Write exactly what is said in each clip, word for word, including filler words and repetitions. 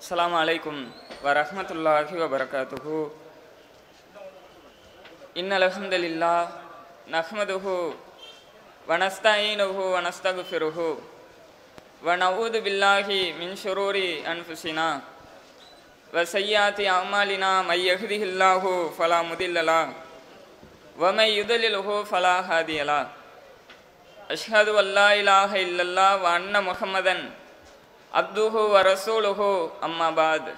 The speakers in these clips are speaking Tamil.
அஸ்ஸலாமு அலைக்கும் வரஹ்மத்துல்லாஹி வபரகாத்துஹு. இன்னல் ஹம்தலில்லாஹ் நஹ்மதுஹு வனஸ்தஈனுஹு வனஸ்தக்ஃபிருஹு வனஊது பில்லாஹி மின் ஷுரூரி அன்ஃபுஸினா வஸய்யாத்தி அமாலினா மை யஹ்திஹில்லாஹு ஃபலா முதில்ல லஹு வமை யுத்லில்ஹு ஃபலா ஹாதிய லஹு. அஷ்ஹது அல்லா இலாஹ இல்லல்லாஹ் வ அன்ன முஹம்மதன் அப்துஹு வ ரசூலுஹு அம்மா பாத்.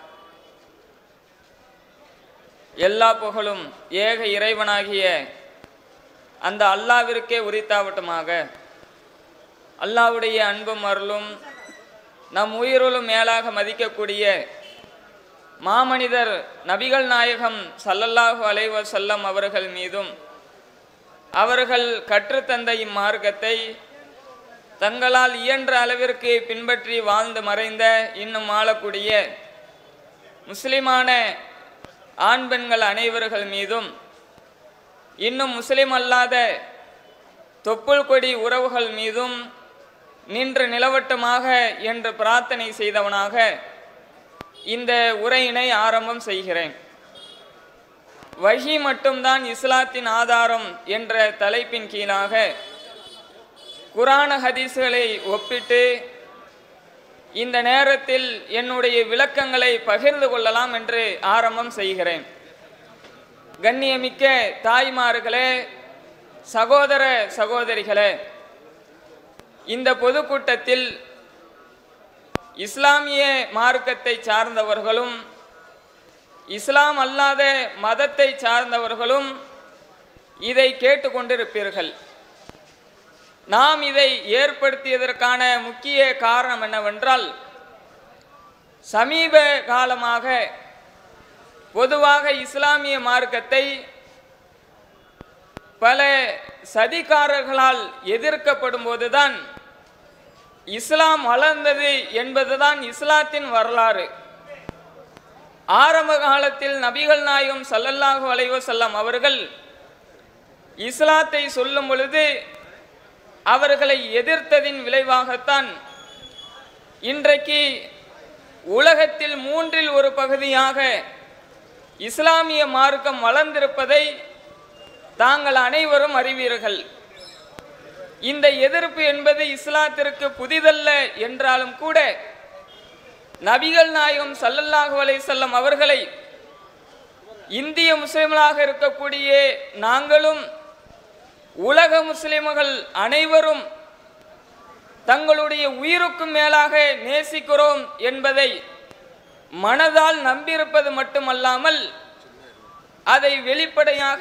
எல்லா புகழும் ஏக இறைவனாகிய அந்த அல்லாவிற்கே உரித்தாவட்டுமாக. அல்லாவுடைய அன்பும் அருளும் நம் உயிரிலும் மேலாக மதிக்கக்கூடிய மாமனிதர் நபிகள் நாயகம் ஸல்லல்லாஹு அலைஹி வஸல்லம் அவர்கள் மீதும் அவர்கள் கற்றுத்தந்த இம்மார்க்கத்தை தங்களால் இயன்ற அளவிற்கு பின்பற்றி வாழ்ந்து மறைந்த இன்னும் ஆளக்கூடிய முஸ்லிமான ஆண் பெண்கள் அனைவர்கள் மீதும் இன்னும் முஸ்லிம் அல்லாத தொப்புள் கொடி உறவுகள் மீதும் நின்று நிலவட்டமாக என்று பிரார்த்தனை செய்தவனாக இந்த உரையினை ஆரம்பம் செய்கிறேன். வஹி மட்டும்தான் இஸ்லாத்தின் ஆதாரம் என்ற தலைப்பின் கீழாக குர்ஆன் ஹதீஸ்களை ஒப்பிட்டு இந்த நேரத்தில் என்னுடைய விளக்கங்களை பகிர்ந்து கொள்ளலாம் என்று ஆரம்பம் செய்கிறேன். கண்ணியமிக்க தாய்மார்களே, சகோதர சகோதரிகளே, இந்த பொதுக்கூட்டத்தில் இஸ்லாமிய மார்க்கத்தை சார்ந்தவர்களும் இஸ்லாம் அல்லாத மதத்தை சார்ந்தவர்களும் இதை கேட்டுக்கொண்டிருப்பீர்கள். நாம் இதை ஏற்படுத்தியதற்கான முக்கிய காரணம் என்னவென்றால், சமீப காலமாக பொதுவாக இஸ்லாமிய மார்க்கத்தை பல சதிகாரர்களால் எதிர்க்கப்படும் போதுதான் இஸ்லாம் வளர்ந்தது என்பதுதான் இஸ்லாத்தின் வரலாறு. ஆரம்ப காலத்தில் நபிகள் நாயகம் ஸல்லல்லாஹு அலைஹி வஸல்லம் அவர்கள் இஸ்லாத்தை சொல்லும் பொழுது அவர்களை எதிர்த்ததின் விளைவாகத்தான் இன்றைக்கு உலகத்தில் மூன்றில் ஒரு பகுதியாக இஸ்லாமிய மார்க்கம் வளர்ந்திருப்பதை தாங்கள் அனைவரும் அறிவீர்கள். இந்த எதிர்ப்பு என்பது இஸ்லாத்திற்கு புதிதல்ல என்றாலும் கூட நபிகள் நாயகம் ஸல்லல்லாஹு அலைஹி வஸல்லம் அவர்களை இந்திய முஸ்லிம்களாக இருக்கக்கூடிய நாங்களும் உலக முஸ்லிம்கள் அனைவரும் தங்களுடைய உயிருக்கும் மேலாக நேசிக்கிறோம் என்பதை மனதால் நம்பியிருப்பது மட்டுமல்லாமல் அதை வெளிப்படையாக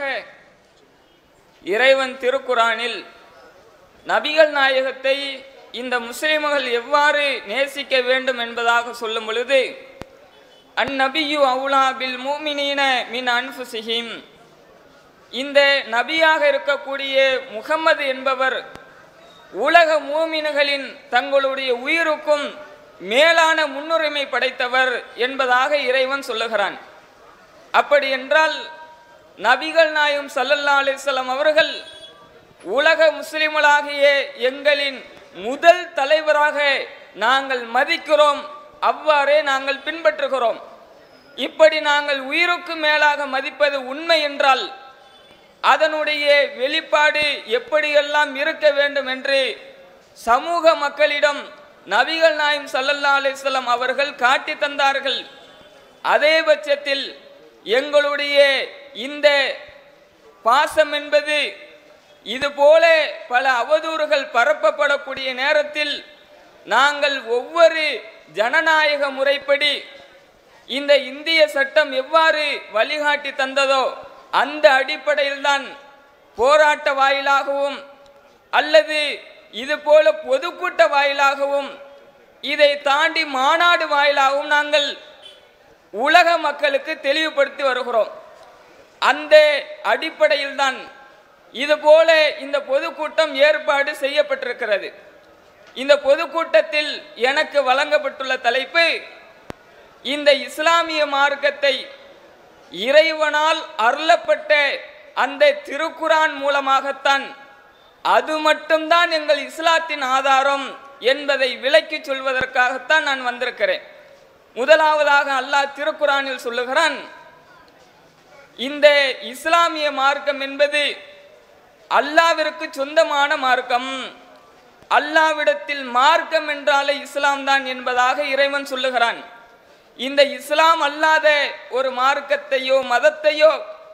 இறைவன் திருக்குர்ஆனில் நபிகள் நாயகத்தை இந்த முஸ்லிம்கள் எவ்வாறு நேசிக்க வேண்டும் என்பதாக சொல்லும் பொழுது, அந்நபியு அவுலா பில் முஃமினீன மின் அன்ஃபுஸிஹிம், இந்த நபியாக இருக்கக்கூடிய முகம்மது என்பவர் உலக மூமின்களின் தங்களுடைய உயிருக்கும் மேலான முன்னுரிமை படைத்தவர் என்பதாக இறைவன் சொல்லுகிறான். அப்படி என்றால் நபிகள் நாயகம் ஸல்லல்லாஹு அலைஹி வஸல்லம் அவர்கள் உலக முஸ்லிம்களாகிய எங்களின் முதல் தலைவராக நாங்கள் மதிக்கிறோம், அவ்வாறே நாங்கள் பின்பற்றுகிறோம். இப்படி நாங்கள் உயிருக்கு மேலாக மதிப்பது உண்மை என்றால் அதனுடைய வெளிப்பாடு எப்படியெல்லாம் இருக்க வேண்டும் என்று சமூக மக்களிடம் நபிகள் நாயகம் ஸல்லல்லாஹு அலைஹி வஸல்லம் அவர்கள் காட்டி தந்தார்கள். அதே பட்சத்தில் எங்களுடைய இந்த பாசம் என்பது இதுபோல பல அவதூறுகள் பரப்பப்படக்கூடிய நேரத்தில் நாங்கள் ஒவ்வொரு ஜனநாயக முறைப்படி இந்த இந்திய சட்டம் எவ்வாறு வழிகாட்டி தந்ததோ அந்த அடிப்படையில்தான் போராட்ட வாயிலாகவும் அல்லது இதுபோல பொதுக்கூட்ட வாயிலாகவும் இதை தாண்டி மாநாடு வாயிலாகவும் நாங்கள் உலக மக்களுக்கு தெளிவுபடுத்தி வருகிறோம். அந்த அடிப்படையில்தான் இதுபோல இந்த பொதுக்கூட்டம் ஏற்பாடு செய்யப்பட்டிருக்கிறது. இந்த பொதுக்கூட்டத்தில் எனக்கு வழங்கப்பட்டுள்ள தலைப்பு, இந்த இஸ்லாமிய மார்க்கத்தை இறைவனால் அருளப்பட்ட அந்த திருக்குர்ஆன் மூலமாகத்தான், அது மட்டும்தான் எங்கள் இஸ்லாத்தின் ஆதாரம் என்பதை விளக்கி சொல்வதற்காகத்தான் நான் வந்திருக்கிறேன். முதலாவதாக அல்லாஹ் திருக்குரானில் சொல்லுகிறான், இந்த இஸ்லாமிய மார்க்கம் என்பது அல்லாஹ்விற்கு சொந்தமான மார்க்கம். அல்லாஹ்விடத்தில் மார்க்கம் என்றாலே இஸ்லாம் தான் என்பதாக இறைவன் சொல்லுகிறான். இந்த இஸ்லாம் அல்லாத ஒரு மார்க்கத்தையோ மதத்தையோ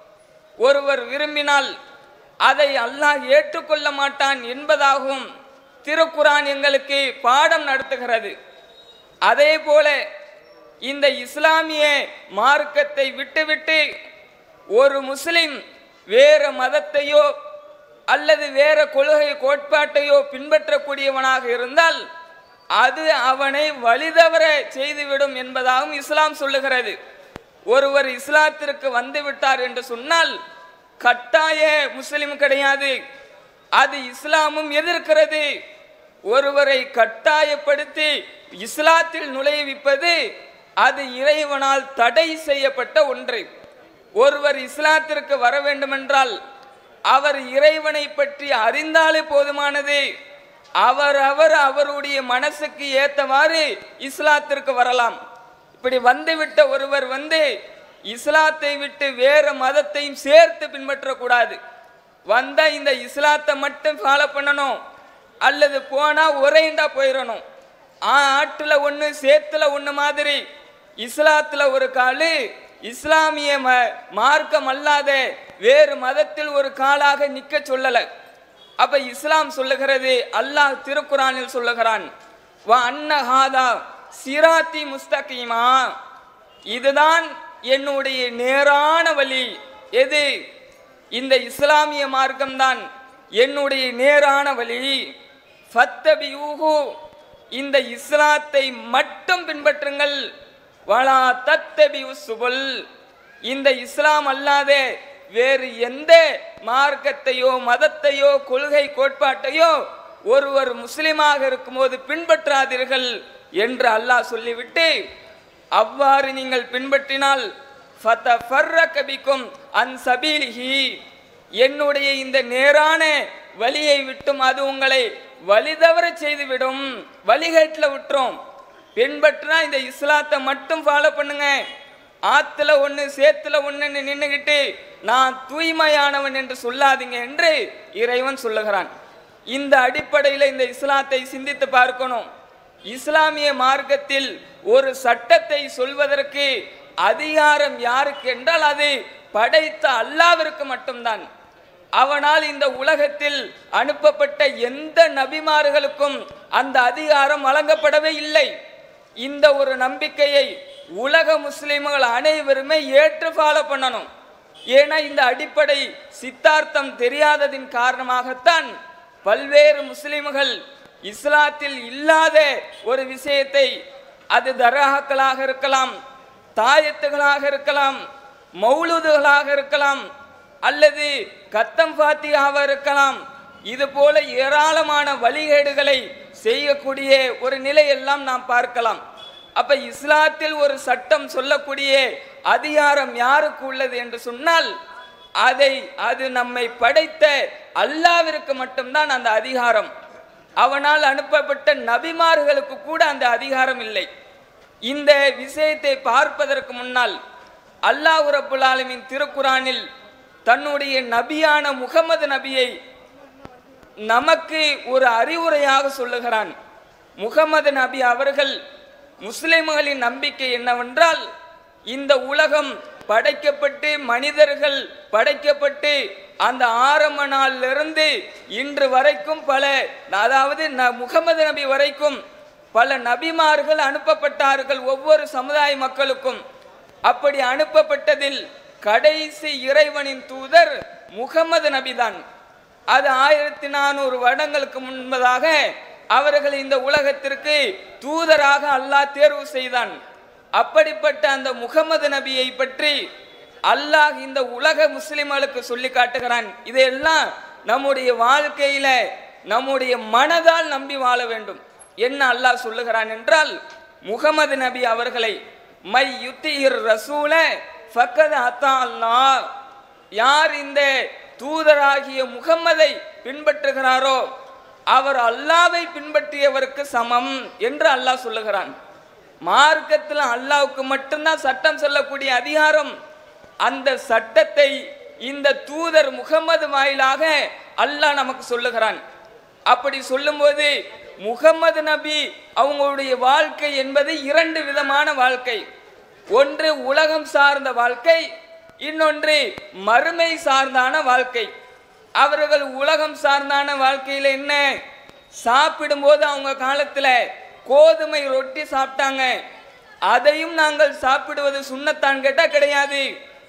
ஒருவர் விரும்பினால் அதை அல்லாஹ் ஏற்றுக்கொள்ள மாட்டான் என்பதாகவும் திருக்குரான் எங்களுக்கு பாடம் நடத்துகிறது. அதே போல இந்த இஸ்லாமிய மார்க்கத்தை விட்டுவிட்டு ஒரு முஸ்லிம் வேற மதத்தையோ அல்லது வேற கொள்கை கோட்பாட்டையோ பின்பற்றக்கூடியவனாக இருந்தால் அது அவனை வழிதவற செய்துவிடும் என்பதாகவும் இஸ்லாம் சொல்லுகிறது. ஒருவர் இஸ்லாத்திற்கு வந்து விட்டார் என்று சொன்னால் கட்டாய முஸ்லிம் கிடையாது, அது இஸ்லாமும் எதிர்க்கிறது. ஒருவரை கட்டாயப்படுத்தி இஸ்லாத்தில் நுழைவிப்பது அது இறைவனால் தடை செய்யப்பட்ட ஒன்று. ஒருவர் இஸ்லாத்திற்கு வர வேண்டுமென்றால் அவர் இறைவனை பற்றி அறிந்தாலே போதுமானது. அவர் அவர் அவருடைய மனசுக்கு ஏற்றவாறு இஸ்லாத்திற்கு வரலாம். இப்படி வந்துவிட்ட ஒருவர் வந்து இஸ்லாத்தை விட்டு வேற மதத்தையும் சேர்த்து பின்பற்றக்கூடாது. வந்தா இந்த இஸ்லாத்தை மட்டும் ஃபாலோ பண்ணணும், அல்லது போனா ஒரேண்டா போயிடணும். ஆட்டுல ஒன்று சேத்துல ஒன்று மாதிரி இஸ்லாத்துல ஒரு காலு, இஸ்லாமிய மார்க்கம் அல்லாத வேறு மதத்தில் ஒரு காலாக நிற்க சொல்லல. அப்ப இஸ்லாம் சொல்லுகிறது, அல்லாஹ் திருக்குரானில் சொல்லுகிறான், வா அன்னஹாதா சிராத்தி முஸ்தகீமா, இதுதான் என்னுடைய நேரான வழி. எது? இந்த இஸ்லாமிய மார்க்கம்தான் என்னுடைய நேரான வழி. ஃபத்தபியூஹு, இந்த இஸ்லாத்தை மட்டும் பின்பற்றுங்கள். வலா தத்தபியூ சுபுல், இந்த இஸ்லாம் அல்லாத வேறு எந்த மார்க்கத்தையோ மதத்தையோ கொள்கை கோட்பாட்டையோ ஒருவர் முஸ்லிமாக இருக்கும்போது பின்பற்றாதீர்கள் என்று அல்லாஹ் சொல்லிவிட்டு, அவ்வாறு நீங்கள் பின்பற்றினால் ஃபதஃபர்ரக பிக்கும் அன் சபீலிஹி, என்னுடைய இந்த நேரான வழியை விட்டும் அது உங்களை வழிதவற செய்துவிடும், வழிகேட்டில் விட்டுரும். பின்பற்றினா இந்த இஸ்லாத்தை மட்டும் ஃபாலோ பண்ணுங்க. ஆத்துல ஒன்று சேத்துல ஒன்று நின்றுகிட்டு நான் தூய்மையானவன் என்று சொல்லாதீங்க என்று இறைவன் சொல்லுகிறான். இந்த அடிப்படையில் இந்த இஸ்லாத்தை சிந்தித்து பார்க்கணும். இஸ்லாமிய மார்க்கத்தில் ஒரு சட்டத்தை சொல்வதற்கு அதிகாரம் யாருக்கு என்றால் அது படைத்த அல்லாஹ்விற்கு மட்டும்தான். அவனால் இந்த உலகத்தில் அனுப்பப்பட்ட எந்த நபிமார்களுக்கும் அந்த அதிகாரம் வழங்கப்படவே இல்லை. இந்த ஒரு நம்பிக்கையை உலக முஸ்லிம்கள் அனைவருமே ஏற்று ஃபாலோ பண்ணணும். ஏன்னா இந்த அடிப்படை சித்தார்த்தம் தெரியாததின் காரணமாகத்தான் பல்வேறு முஸ்லிம்கள் இஸ்லாத்தில் இல்லாத ஒரு விஷயத்தை, அது தர்காக்களாக இருக்கலாம், தாயத்துகளாக இருக்கலாம், மௌலூதுகளாக இருக்கலாம், அல்லது கத்தம் ஃபாத்தியாவாக இருக்கலாம், இது போல ஏராளமான வழிகேடுகளை செய்யக்கூடிய ஒரு நிலையெல்லாம் நாம் பார்க்கலாம். அப்ப இஸ்லாத்தில் ஒரு சட்டம் சொல்லக்கூடிய அதிகாரம் யாருக்கு உள்ளது என்று சொன்னால் அதை அது நம்மை படைத்த அல்லாஹ்விற்கு மட்டும்தான் அந்த அதிகாரம். அவனால் அனுப்பப்பட்ட நபிமார்களுக்கு கூட அந்த அதிகாரம் இல்லை. இந்த விஷயத்தை பார்ப்பதற்கு முன்னால் அல்லாஹ் ரப்புல் ஆலமீன் திருக்குரானில் தன்னுடைய நபியான முகமது நபியை நமக்கு ஒரு அறிவுரையாக சொல்லுகிறான். முகமது நபி அவர்கள் முஸ்லிம்களின் நம்பிக்கை என்னவென்றால், இந்த உலகம் படைக்கப்பட்டு மனிதர்கள் படைக்கப்பட்டு அந்த ஆரம்ப நாளிலிருந்து இன்று வரைக்கும் பல, அதாவது முகமது நபி வரைக்கும் பல நபிமார்கள் அனுப்பப்பட்டார்கள் ஒவ்வொரு சமுதாய மக்களுக்கும். அப்படி அனுப்பப்பட்டதில் கடைசி இறைவனின் தூதர் முகமது நபிதான். அது ஆயிரத்தி நானூறு வருடங்களுக்கு முன்பதாக அவர்கள் இந்த உலகத்திற்கு தூதராக அல்லாஹ் தேர்வு செய்தான். அப்படிப்பட்ட அந்த முகமது நபியை பற்றி அல்லாஹ் இந்த உலக முஸ்லிம்களுக்கு சொல்லி காட்டுகிறான். இதையெல்லாம் நம்முடைய வாழ்க்கையில நம்முடைய மனதால் நம்பி வாழ வேண்டும். என்ன அல்லாஹ் சொல்லுகிறான் என்றால், முகமது நபி அவர்களை மை யுத்திர் ரசூல ஃபக்கத் அத்தா அல்லாஹ், யார் இந்த தூதராகிய முகம்மதை பின்பற்றுகிறாரோ அவர் அல்லாவை பின்பற்றியவருக்கு சமம் என்று அல்லாஹ் சொல்லுகிறான். மார்க்கத்தில் அல்லாஹ்வுக்கு மட்டும்தான் சட்டம் சொல்லக்கூடிய அதிகாரம். அந்த சட்டத்தை இந்த தூதர் முகமது வாயிலாக அல்லாஹ் நமக்கு சொல்லுகிறான். அப்படி சொல்லும்போது முகமது நபி அவங்களுடைய வாழ்க்கை என்பது இரண்டு விதமான வாழ்க்கை. ஒன்று உலகம் சார்ந்த வாழ்க்கை, இன்னொன்று மறுமை சார்ந்தான வாழ்க்கை. அவர்கள் உலகம் சார்ந்தான வாழ்க்கையில் என்ன, சாப்பிடும்போது அவங்க காலத்தில் கோதுமை ரொட்டி சாப்பிட்டாங்க. அதையும் நாங்கள் சாப்பிடுவது சுண்ணத்தான் கேட்டால் கிடையாது.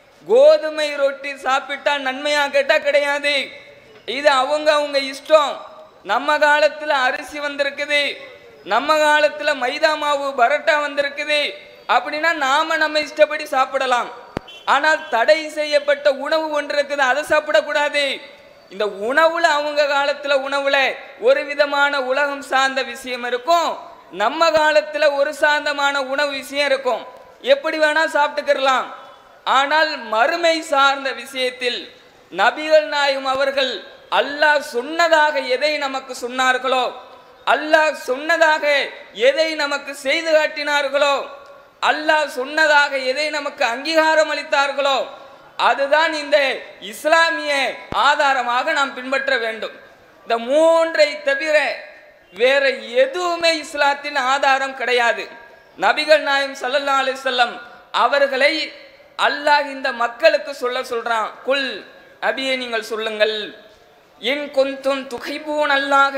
கோதுமை ரொட்டி சாப்பிட்டா நன்மையா கேட்டால் கிடையாது. இது அவங்க அவங்க இஷ்டம். நம்ம காலத்தில் அரிசி வந்திருக்குது, நம்ம காலத்தில் மைதா மாவு பரோட்டா வந்திருக்குது. அப்படின்னா நாம நம்ம இஷ்டப்படி சாப்பிடலாம். ஆனால் தடை செய்யப்பட்ட உணவு ஒன்று இருக்குது, அதை சாப்பிடக்கூடாது. இந்த உணவுல அவங்க காலத்துல உணவுல ஒரு விதமான உலகம் சார்ந்த விஷயம் இருக்கும், நம்ம காலத்துல ஒரு சார்ந்தமான உணவு விஷயம் இருக்கும். எப்படி வேணா சாப்பிட்டுக்கலாம். ஆனால் மறுமை சார்ந்த விஷயத்தில் நபிகள் நாயகம் அவர்கள் அல்லாஹ் சொன்னதாக எதை நமக்கு சொன்னார்களோ, அல்லாஹ் சொன்னதாக எதை நமக்கு செய்து காட்டினார்களோ, அல்லாஹ் சொன்னதாக எதை நமக்கு அங்கீகாரம் அளித்தார்களோ, அதுதான் இந்த இஸ்லாமிய ஆதாரமாக நாம் பின்பற்ற வேண்டும். இந்த மூன்றை தவிர வேற எதுவுமே இஸ்லாத்தின் ஆதாரம் கிடையாது. நபிகள் நாயகம் ஸல்லல்லாஹு அலைஹி வஸல்லம் அவர்களை அல்லாஹ் இந்த மக்களுக்கு சொல்ல சொல்றான். குல், நபியே நீங்கள் சொல்லுங்கள், இன் குந்தும் துஹிப்பூன அல்லாஹ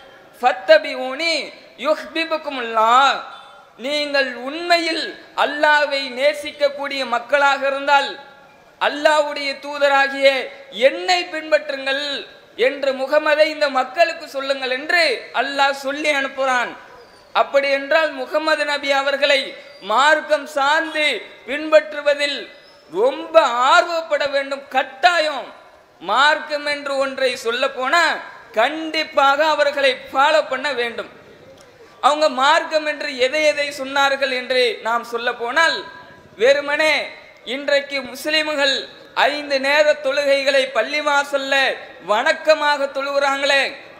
ஃபத்தபிஊனி யுஹ்பிபுக்குமுல்லாஹ். நீங்கள் உண்மையில் அல்லாஹ்வை நேசிக்கக்கூடிய மக்களாக இருந்தால் அல்லாஹ்வுடைய தூதராகிய என்னை பின்பற்றுங்கள் என்று முகமதை இந்த மக்களுக்கு சொல்லுங்கள் என்று அல்லாஹ் சொல்லி அனுப்புகிறான். அப்படி என்றால் முகமது நபி அவர்களை மார்க்கம் சார்ந்து பின்பற்றுவதில் ரொம்ப ஆர்வப்பட வேண்டும். கட்டாயம் மார்க்கம் என்று ஒன்றை சொல்ல போனா கண்டிப்பாக அவர்களை ஃபாலோ பண்ண வேண்டும். அவங்க மார்க்கம் என்று எதை எதை சொன்னார்கள் என்று நாம் சொல்ல போனால், வெறுமனே இன்றைக்கு முஸ்லிம்கள் ஐந்து நேர தொழுகைகளை பள்ளிவாசல்ல வணக்கமாக தொழுகிறாங்களே,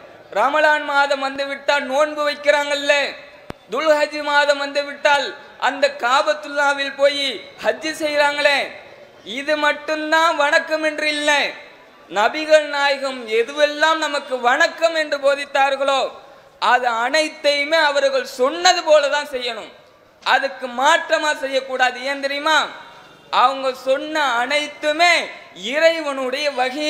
ரமலான் மாதம் வந்து விட்டால் நோன்பு வைக்கிறாங்கல்ல, துல்ஹஜ் மாதம் வந்து விட்டால் அந்த காபத்துல்லாவில் போய் ஹஜ்ஜு செய்கிறாங்களே, இது மட்டும்தான் வணக்கம் என்று இல்லை. நபிகள் நாயகம் எதுவெல்லாம் நமக்கு வணக்கம் என்று போதித்தார்களோ அது அனைத்தையுமே அவர்கள் சொன்னது போலதான் செய்யணும். அதுக்கு மாற்றமா செய்யக்கூடாது. ஏன் தெரியுமா? அவங்க சொன்ன அனைத்துமே இறைவனுடைய வகை.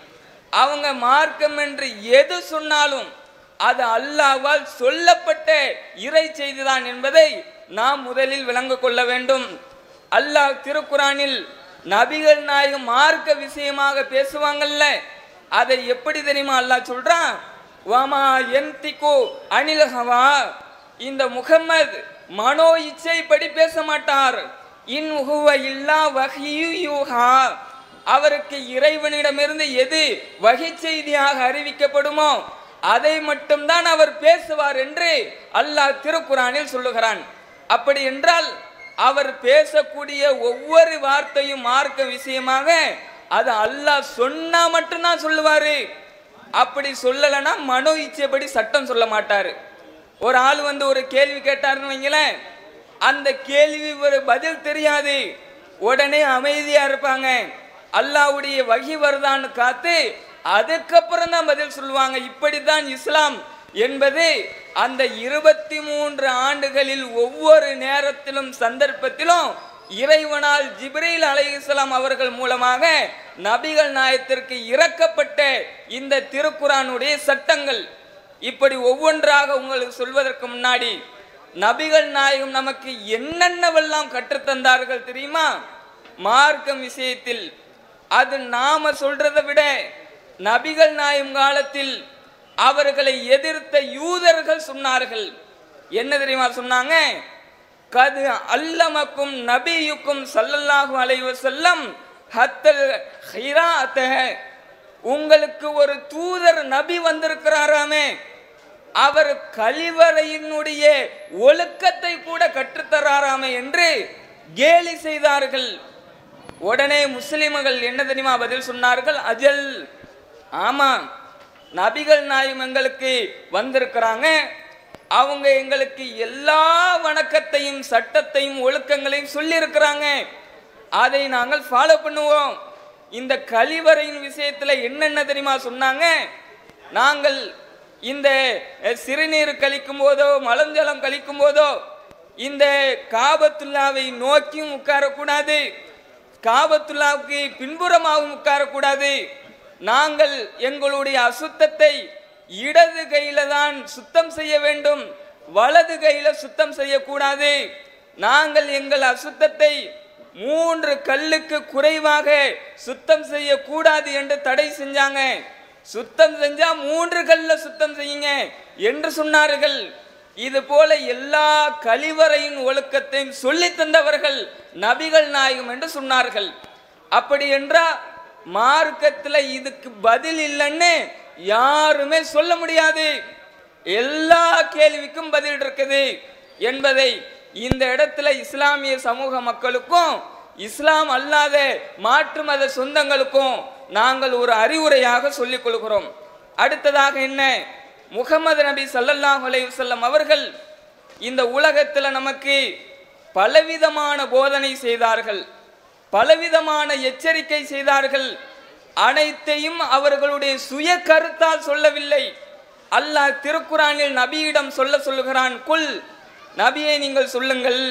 அவங்க மார்க்கம் என்று எது சொன்னாலும் அது அல்லாஹ்வால் சொல்லப்பட்ட இறை செய்திதான் என்பதை நாம் முதலில் விளங்க கொள்ள வேண்டும். அல்லாஹ் திருக்குரானில் நபிகள் நாயகம் மார்க்க விஷயமாக பேசுவாங்கல்ல, அதை எப்படி தெரியுமா அல்லாஹ் சொல்றான்? வமா யன்திகு அனில் ஹவா. இந்த முகம்மது மனோ இச்சைப்படி பேச மாட்டார். இன் ஹுவ இல்லா வஹ்யு யூஹா. அவருக்கு இறைவனிடமிருந்து எது வகை செய்தியாக அறிவிக்கப்படுமோ அதை மட்டும்தான் அவர் பேசுவார் என்று அல்லாஹ் திருக்குரானில் சொல்லுகிறான். அப்படி என்றால் அவர் பேசக்கூடிய ஒவ்வொரு வார்த்தையும் மார்க்க விஷயமாக அது அல்லாஹ் சொன்னா மட்டும்தான் சொல்லுவாரு. அப்படி சொல்லலைன்னா மனோ இச்சைப்படி சட்டம் சொல்ல மாட்டாரு. ஒரு ஆள் வந்து ஒரு கேள்வி கேட்டாருன்னு வைங்களேன், அந்த கேள்வி ஒரு பதில் தெரியாது, உடனே அமைதியா இருப்பாங்க. அல்லாஹ்வுடைய வகி வருதான்னு காத்து அதுக்கப்புறம் தான் பதில் சொல்லுவாங்க. இப்படித்தான் இஸ்லாம் என்பது அந்த இருபத்தி மூன்று ஆண்டுகளில் ஒவ்வொரு நேரத்திலும் சந்தர்ப்பத்திலும் இறைவனால் ஜிப்ரீல் அலைஹிஸ்ஸலாம் அவர்கள் மூலமாக நபிகள் நாயகத்திற்கு இறக்கப்பட்ட இந்த திருக்குரானுடைய சட்டங்கள். இப்படி ஒவ்வொன்றாக உங்களுக்கு சொல்வதற்கு முன்னாடி நபிகள் நாயகம் நமக்கு என்னென்னவெல்லாம் கற்றுத்தந்தார்கள் தெரியுமா? மார்க்கம் விஷயத்தில் அது நாம சொல்றதை விட நபிகள் நாயகம் காலத்தில் அவர்களை எதிர்த்த யூதர்கள் சொன்னார்கள். என்ன தெரியுமா சொன்னாங்க? கது அல்லமக்கும் நபியுக்கும் ஸல்லல்லாஹு அலைஹி வஸல்லம் ஹத்தல் ஹிராஅத. உங்களுக்கு ஒரு தூதர் நபி வந்திருக்கிறாராமே, அவர் கழிவறையினுடைய ஒழுக்கத்தை கூட கற்றுத்தராராமே என்று கேலி செய்தார்கள். உடனே முஸ்லிம்கள் என்ன தெரியுமா பதில் சொன்னார்கள்? அஜல், ஆமா, நபிகள் நாயகம் எங்களுக்கு வந்திருக்கிறாங்க, அவங்க எங்களுக்கு எல்லா வணக்கத்தையும் சட்டத்தையும் ஒழுக்கங்களையும் சொல்லி இருக்கிறாங்க, அதை நாங்கள் ஃபாலோ பண்ணுவோம். இந்த கழிவறையின் விஷயத்துல என்னென்ன தெரியுமா சொன்னாங்க? நாங்கள் இந்த சிறுநீர் கழிக்கும் போதோ மலஞ்சலம் கழிக்கும் போதோ இந்த காபத்துல்லாவை நோக்கியும் உட்காரக்கூடாது, காபத்துல்லாவுக்கு பின்புறமாகவும் உட்காரக்கூடாது. நாங்கள் எங்களுடைய அசுத்தத்தை இடது கையில தான் சுத்தம் செய்ய வேண்டும், வலது கையில சுத்தம் செய்யக்கூடாது. நாங்கள் எங்கள் அசுத்தத்தை மூன்று கல்லுக்கு குறைவாக சுத்தம் செய்யக்கூடாது என்று தடை செஞ்சாங்க. சுத்தம் செஞ்சா மூன்று கல்ல சுத்தம் செய்யுங்க என்று சொன்னார்கள். இது போல எல்லா கழிவறையின் ஒழுக்கத்தையும் சொல்லி தந்தவர்கள் நபிகள் நாயகம் என்று சொன்னார்கள். அப்படி என்றா மார்க்கத்தில் இதுக்கு பதில் இல்லைன்னு யாருமே சொல்ல முடியாது. எல்லா கேள்விக்கும் பதில் இருக்குது என்பதை இந்த இடத்துல இஸ்லாமிய சமூக மக்களுக்கும் இஸ்லாம் அல்லாத மாற்று மத சொந்தங்களுக்கும் நாங்கள் ஒரு அறிவுரையாக சொல்லிக் கொள்கிறோம். அடுத்ததாக என்ன, முகமது நபி ஸல்லல்லாஹு அலைஹி வஸல்லம் அவர்கள் இந்த உலகத்தில் நமக்கு பலவிதமான போதனை செய்தார்கள், பலவிதமான எச்சரிக்கை செய்தார்கள். அனைத்தையும் அவர்களுடைய சுய கருத்தால் சொல்லவில்லை. அல்லாஹ் திருக்குரானில் நபியிடம் சொல்ல சொல்லுகிறான், குல் நபியை நீங்கள் சொல்லுங்கள்,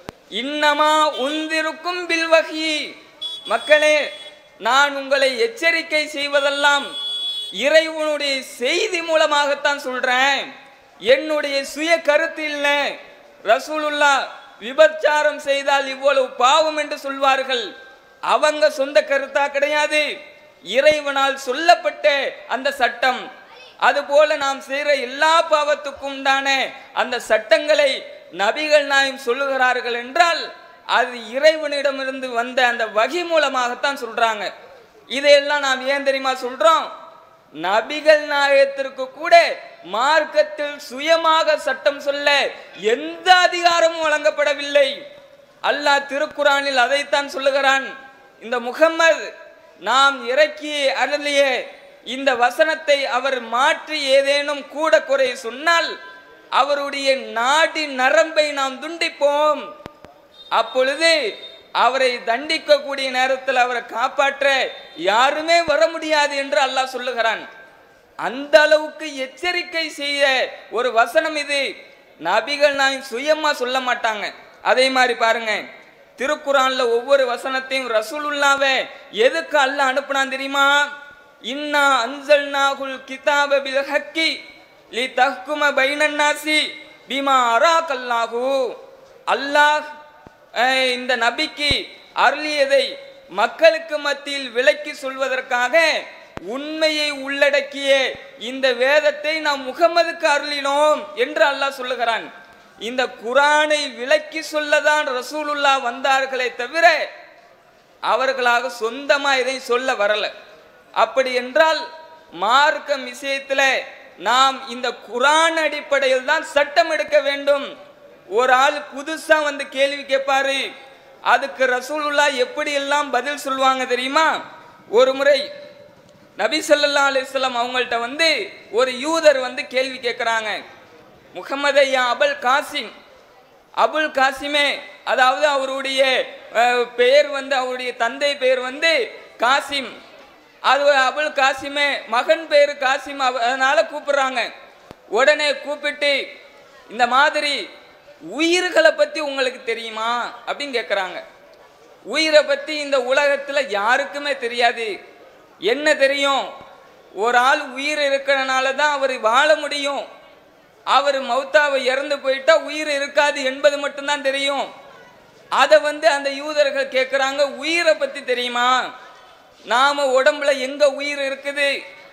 இன்னமா உந்திருக்கும் பில்வஹி, மக்களே நான் உங்களை எச்சரிக்கை செய்வதெல்லாம் இறைவனுடைய செய்தி மூலமாகத்தான் சொல்றேன், என்னுடைய சுய கருத்து இல்லை. ரசூலுல்லாஹ் விபச்சாரம் செய்தால் இவ்வளவு பாவம் என்று சொல்வார்கள், அவங்க சொந்த கருத்தா கிடையாது, இறைவனால் சொல்லப்பட்ட அந்த சட்டம். அதுபோல நாம் செய்கிற எல்லா பாவத்துக்கும் உண்டான அந்த சட்டங்களை நபிகள் நாயகம் சொல்லுகிறார்கள் என்றால் அது இறைவனிடமிருந்து வந்த அந்த வகி மூலமாகத்தான் சொல்றாங்க. இதையெல்லாம் நாம் ஏன் தெரியுமா சொல்றோம்? நபிகள் நாயகத்திற்கு கூட மார்க்கத்தில் சுயமாக சட்டம் சொல்ல எந்த அதிகாரமும் வழங்கப்படவில்லை. அல்லாஹ் திருக்குரானில் அதைத்தான் சொல்லுகிறான், இந்த முகம்மது நாம் இறக்கி அருளிய இந்த வசனத்தை அவர் மாற்றி ஏதேனும் கூட குறை சொன்னால் அவருடைய நாடி நரம்பை நாம் துண்டிப்போம், அப்பொழுது அவரை தண்டிக்கக்கூடிய நேரத்தில் அவரை காப்பாற்ற யாருமே வர முடியாது என்று அல்லாஹ் சொல்லுகிறான். அந்த அளவுக்கு எச்சரிக்கை செய்ய ஒரு வசனம் இது. நபிகள் நான் சுயமா சொல்ல மாட்டாங்க. அதே மாதிரி பாருங்க, திருக்குரான்ல ஒவ்வொரு வசனத்தையும் ரசூலுல்லாஹ்வை எதுக்கு அல்லாஹ் அனுப்புனான் தெரியுமா? இன்னா அன்சல்நாகுல் கிதாப பில் ஹக்கி லி தஹ்கும பைனன் நாசி பிமா அராகல்லாஹு. அல்லாஹ் இந்த நபிக்கு அருளியதை மக்களுக்கு மத்தியில் விளக்கி சொல்வதற்காக உண்மையை உள்ளடக்கிய இந்த வேதத்தை நாம் முகம்மதுக்கு அருளினோம் என்று அல்லாஹ் சொல்லுகிறான். இந்த குரானை விளக்கி சொல்லதான் ரசூலுல்லாஹ் வந்தார்களே தவிர அவர்களாக சொந்தமா இதை சொல்ல வரல. அப்படி என்றால் மார்க்கம் விஷயத்துல நாம் இந்த குரான் அடிப்படையில் தான் சட்டம் எடுக்க வேண்டும். ஒரு ஆள் புதுசா வந்து கேள்வி கேட்பாரு, அதுக்கு ரசூலுல்லாஹ் எப்படி எல்லாம் பதில் சொல்லுவாங்க தெரியுமா? ஒரு முறை நபி ஸல்லல்லாஹு அலைஹி வஸல்லம் அவங்கள்ட்ட வந்து ஒரு யூதர் வந்து கேள்வி கேட்குறாங்க, முகமது யா அபுல் காசிம், அபுல் காசிமே, அதாவது அவருடைய பெயர் வந்து அவருடைய தந்தை பெயர் வந்து காசிம், அது அபுல் காசிமே, மகன் பேர் காசிம், அதனால கூப்பிடுறாங்க. உடனே கூப்பிட்டு இந்த மாதிரி உயிர்களை பற்றி உங்களுக்கு தெரியுமா அப்படின்னு கேட்குறாங்க. உயிரை பற்றி இந்த உலகத்தில் யாருக்குமே தெரியாது. என்ன தெரியும்? ஒரு ஆள் உயிர் இருக்கிறனால தான் அவர் வாழ முடியும், அவர் மௌத்தாவை இறந்து போயிட்டா உயிர் இருக்காது என்பது மட்டும்தான் தெரியும். அதை வந்து அந்த யூதர்கள் கேட்குறாங்க, உயிரை பற்றி தெரியுமா? நாம உடம்புல எங்க உயிர் இருக்குது,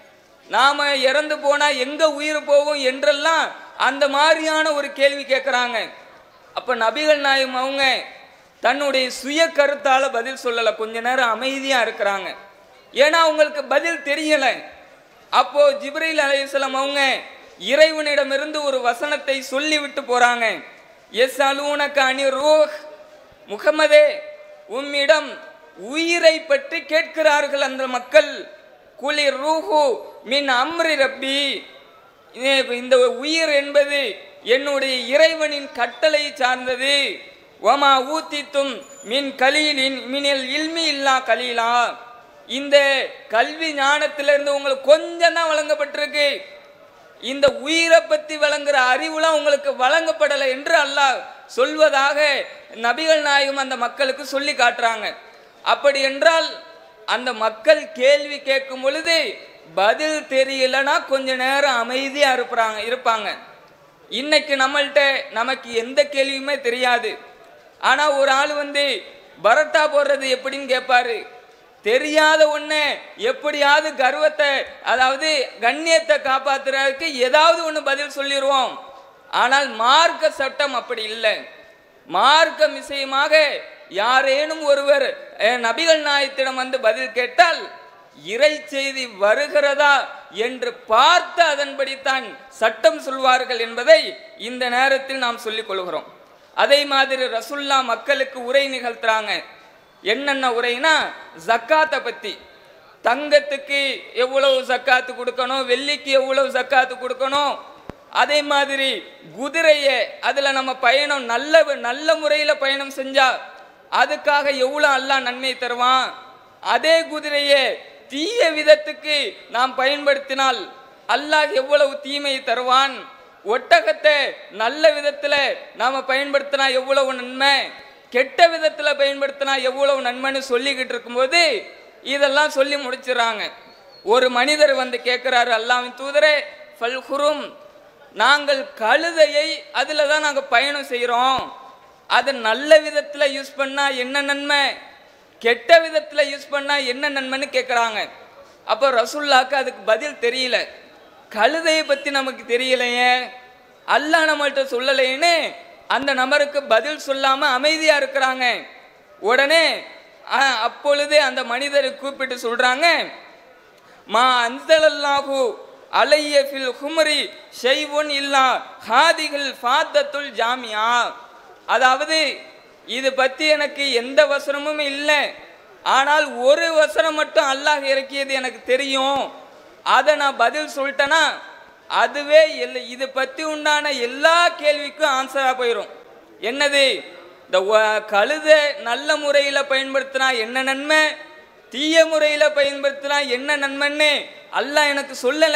நாம இறந்து போனா எங்க உயிர் போகும் என்றெல்லாம் அந்த மாதிரியான ஒரு கேள்வி கேட்குறாங்க. அப்ப நபிகள் நாயகம் அவங்க தன்னுடைய சுய கருத்தால பதில் சொல்லலை, கொஞ்ச நேரம் அமைதியா இருக்கிறாங்க. ஏன்னா அவங்களுக்கு பதில் தெரியல. அப்போ ஜிப்ரீல் அலைஹிஸ்ஸலாம் அவங்க இறைவனிடமிருந்து ஒரு வசனத்தை சொல்லி விட்டு போறாங்க. எஸ் அலூனக அனி ரூஹ், முகமதே உம்மிடம் உயிரை பற்றி கேட்கிறார்கள் அந்த மக்கள். குலிர் ரூஹு மின் அம்ரி ரப்பி, இந்த உயிர் என்பது என்னுடைய இறைவனின் கட்டளை சார்ந்தது. வமா ஊத்தித்தும் மின் கலீலின் மினில் இல்மி இல்லா கலீலா. இந்த கல்வி ஞானத்திலிருந்து உங்களுக்கு கொஞ்சம் தான் வழங்கப்பட்டிருக்கு. இந்த உயிரை பற்றி வழங்குற அறிவுலாம் உங்களுக்கு வழங்கப்படலை என்று அல்லாஹ் சொல்வதாக நபிகள் நாயகம் அந்த மக்களுக்கு சொல்லி காட்டுறாங்க. அப்படி என்றால் அந்த மக்கள் கேள்வி கேட்கும் பொழுது பதில் தெரியலனா கொஞ்ச நேரம் அமைதியா இருப்பாங்க இருப்பாங்க இன்னைக்கு நம்மள்ட்ட நமக்கு எந்த கேள்வியுமே தெரியாது. ஆனா ஒரு ஆள் வந்து பரோட்டா போடுறது எப்படின்னு கேட்பாரு. தெரியாத ஒண்ணு எப்படியாவது கர்வத்தை அதாவது கண்ணியத்தை காப்பாத்துறதுக்கு ஏதாவது ஒண்ணு பதில் சொல்லிடுவோம். ஆனால் மார்க்க சட்டம் அப்படி இல்லை. மார்க்க விஷயமாக யாரேனும் ஒருவர் நபிகள் நாயகத்திடம் வந்து பதில் கேட்டால் இறை செய்தி வருகிறதா என்று பார்த்து அதன்படித்தான் சட்டம் சொல்வார்கள் என்பதை இந்த நேரத்தில் நாம் சொல்லிக் கொள்கிறோம். அதே மாதிரி ரசுல்லா மக்களுக்கு உரை நிகழ்த்துறாங்க. என்னென்ன உரைனா ஜக்காத்தை பத்தி, தங்கத்துக்கு எவ்வளவு ஜக்காத்து கொடுக்கணும், வெள்ளிக்கு எவ்வளவு ஜக்காத்து கொடுக்கணும், அதே மாதிரி குதிரையை அதுல நம்ம பயணம் நல்ல நல்ல முறையில பயணம் செஞ்சா அதுக்காக எவ்வளவு அல்லாஹ் நன்மை தருவான், அதே குதிரையை தீய விதத்துக்கு நாம் பயன்படுத்தினால் அல்லாஹ் எவ்வளவு தீமை தருவான், ஒட்டகத்தை நல்ல விதத்துல நாம பயன்படுத்தினா எவ்வளவு நன்மை, கெட்ட விதத்துல பயன்படுத்தினா எவ்வளவு நன்மைன்னு சொல்லிக்கிட்டு இருக்கும்போது இதெல்லாம் சொல்லி முடிச்சிடறாங்க. ஒரு மனிதர் வந்து கேட்கிறாரு, அல்லாஹ்வின் தூதரே ஃபல்குரும், நாங்கள் கழுதையை அதுல தான் நாங்க பயணம் செய்யறோம், அதை நல்ல விதத்துல யூஸ் பண்ணா என்ன நன்மை, கெட்ட விதத்துல யூஸ் பண்ணா என்ன நன்மைன்னு கேட்குறாங்க. அப்போ ரசூலுல்லாஹ்க்கு அதுக்கு பதில் தெரியல. கழுதையை பத்தி நமக்கு தெரியலையே, அல்லாஹ் நம்மள்கிட்ட சொல்லலைன்னு அந்த நபருக்கு பதில் சொல்லாம அமைதியா இருக்கிறாங்க. உடனே அப்பொழுதே அந்த மனிதரை கூப்பிட்டு சொல்றாங்க, மா அன்ஸலல்லாஹு அலைய ஃபில் ஹும்ரி ஷைஉன் இல்லா ஹாதிஹில் ஃபாத்தத்துல் ஜாமியா. அதாவது இது பத்தி எனக்கு எந்த வசனமும் இல்லை, ஆனால் ஒரு வசனம் மட்டும் அல்லாஹ் இறக்கியது எனக்கு தெரியும், அதை நான் பதில் சொல்லிட்டேன்னா அதுவே இல்லை, இது பத்தி உண்டான எல்லா கேள்விக்கும் ஆன்சரா போயிடும். என்னது, இந்த கழுதை நல்ல முறையில பயன்படுத்தினா என்ன நன்மை, தீய முறையில பயன்படுத்தினா என்ன நன்மைன்னு அல்லாஹ் எனக்கு சொல்லல,